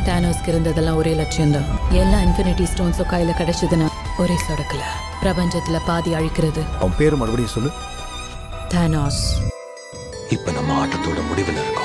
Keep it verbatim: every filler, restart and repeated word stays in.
டானோஸ்க்கு இருந்ததெல்லாம் ஒரே லட்சியம் தான். எல்லா இன்ஃபினிட்டி ஸ்டோன்ஸும் கையில கிடைச்சதுன்னா ஒரே சொடக்கல பிரபஞ்சத்துல பாதி அழிக்கிறது. அவன் பேரு மறுபடியும் சொல்லு. டானோஸ். இப்ப நம்ம ஆட்டத்தோட முடிவில் இருக்கோம்.